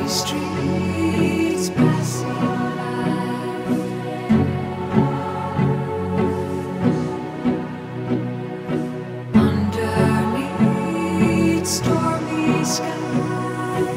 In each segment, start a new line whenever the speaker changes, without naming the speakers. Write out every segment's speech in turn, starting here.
streets passing by underneath stormy skies.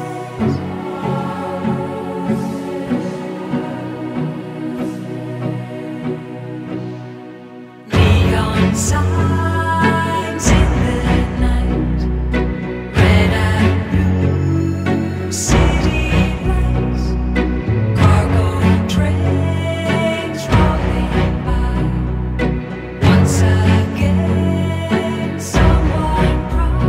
Neon signs in the night, red and blue city lights, cargo trains rolling by. Once again, someone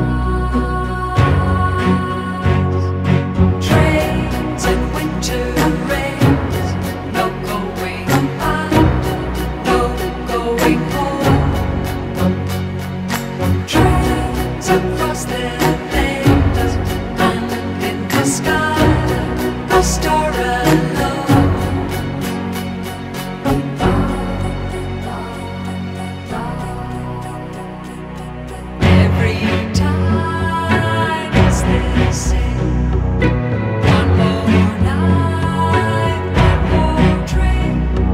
cries. Trains and winter rains, no going back, no going home. Trains across the plains and in the sky, a star alone. Every time it's the same. One more night, one more train.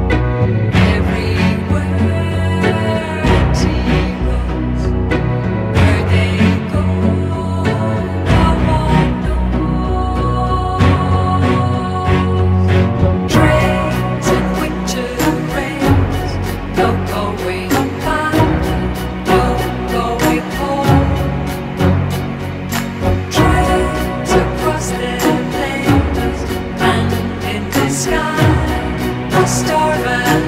Everywhere empty roads. Where they go, no one knows. Trains and winter rains, no going back, no going home. Trains across the plains and in the sky, a star